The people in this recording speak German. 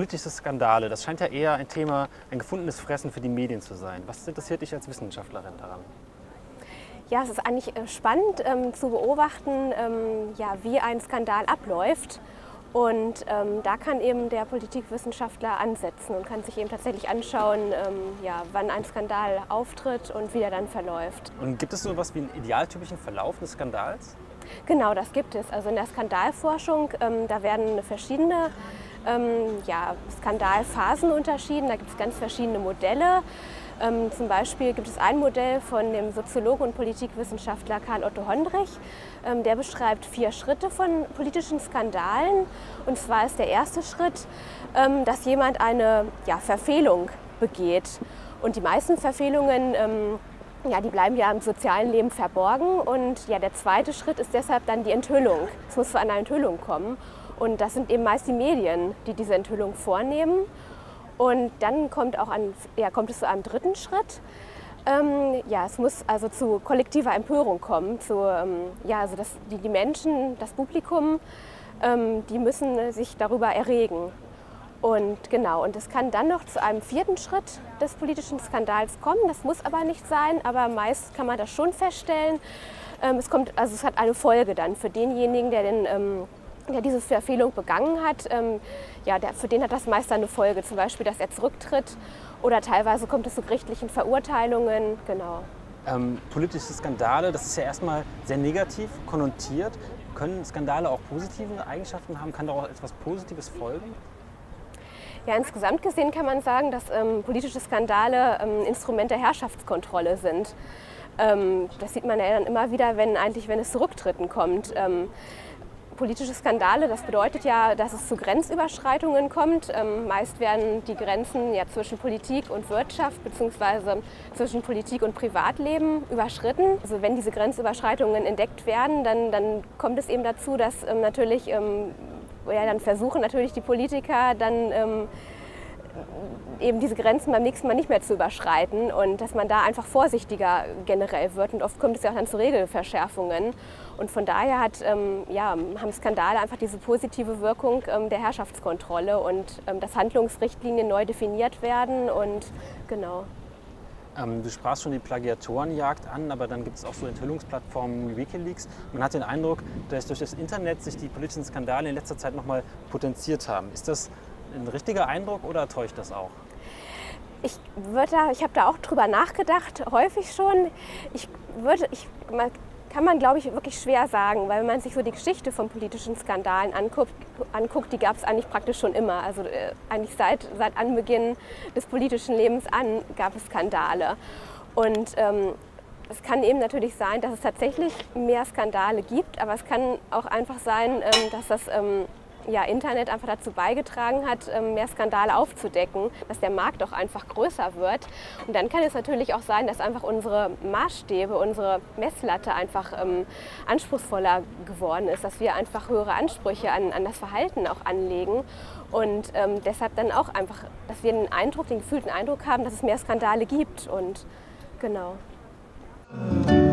Politische Skandale, das scheint ja eher ein Thema, ein gefundenes Fressen für die Medien zu sein. Was interessiert dich als Wissenschaftlerin daran? Ja, es ist eigentlich spannend zu beobachten, ja, wie ein Skandal abläuft. Und da kann eben der Politikwissenschaftler ansetzen und kann sich eben tatsächlich anschauen, ja, wann ein Skandal auftritt und wie er dann verläuft. Und gibt es so etwas wie einen idealtypischen Verlauf des Skandals? Genau, das gibt es. Also in der Skandalforschung, da werden verschiedene ja, Skandalphasen unterschieden. Da gibt es ganz verschiedene Modelle. Zum Beispiel gibt es ein Modell von dem Soziologen und Politikwissenschaftler Karl Otto Hondrich. Der beschreibt 4 Schritte von politischen Skandalen. Und zwar ist der erste Schritt, dass jemand eine Verfehlung begeht. Und die meisten Verfehlungen ja, die bleiben ja im sozialen Leben verborgen. Und ja, der zweite Schritt ist deshalb dann die Enthüllung. Es muss zu einer Enthüllung kommen. Und das sind eben meist die Medien, die diese Enthüllung vornehmen. Und dann kommt es zu einem dritten Schritt. Ja, es muss also zu kollektiver Empörung kommen. Also die Menschen, das Publikum, die müssen sich darüber erregen. Und genau, und es kann dann noch zu einem vierten Schritt des politischen Skandals kommen. Das muss aber nicht sein, aber meist kann man das schon feststellen. Es hat eine Folge dann für denjenigen, der diese Verfehlung begangen hat. Für den hat das meist eine Folge, zum Beispiel, dass er zurücktritt oder teilweise kommt es zu gerichtlichen Verurteilungen. Genau. Politische Skandale, das ist ja erstmal sehr negativ konnotiert. Können Skandale auch positive Eigenschaften haben? Kann daraus etwas Positives folgen? Ja, insgesamt gesehen kann man sagen, dass politische Skandale Instrument der Herrschaftskontrolle sind. Das sieht man ja dann immer wieder, wenn es zu Rücktritten kommt. Politische Skandale, das bedeutet ja, dass es zu Grenzüberschreitungen kommt. Meist werden die Grenzen ja zwischen Politik und Wirtschaft bzw. zwischen Politik und Privatleben überschritten. Also wenn diese Grenzüberschreitungen entdeckt werden, dann kommt es eben dazu, dass dann versuchen natürlich die Politiker dann eben diese Grenzen beim nächsten Mal nicht mehr zu überschreiten und dass man da einfach vorsichtiger generell wird. Und oft kommt es ja auch dann zu Regelverschärfungen. Und von daher haben Skandale einfach diese positive Wirkung der Herrschaftskontrolle und dass Handlungsrichtlinien neu definiert werden und genau. Du sprachst schon die Plagiatorenjagd an, aber dann gibt es auch so Enthüllungsplattformen wie Wikileaks. Man hat den Eindruck, dass durch das Internet sich die politischen Skandale in letzter Zeit noch mal potenziert haben. Ist das ein richtiger Eindruck oder täuscht das auch? Ich habe da auch drüber nachgedacht, häufig schon. Kann man, glaube ich, wirklich schwer sagen, weil wenn man sich so die Geschichte von politischen Skandalen anguckt, die gab es eigentlich praktisch schon immer. Also eigentlich seit Anbeginn des politischen Lebens an gab es Skandale. Und es kann eben natürlich sein, dass es tatsächlich mehr Skandale gibt, aber es kann auch einfach sein, dass das Internet einfach dazu beigetragen hat, mehr Skandale aufzudecken, dass der Markt auch einfach größer wird. Und dann kann es natürlich auch sein, dass einfach unsere Maßstäbe, unsere Messlatte einfach anspruchsvoller geworden ist, dass wir einfach höhere Ansprüche an das Verhalten auch anlegen und deshalb dann auch einfach, dass wir den gefühlten Eindruck haben, dass es mehr Skandale gibt und genau.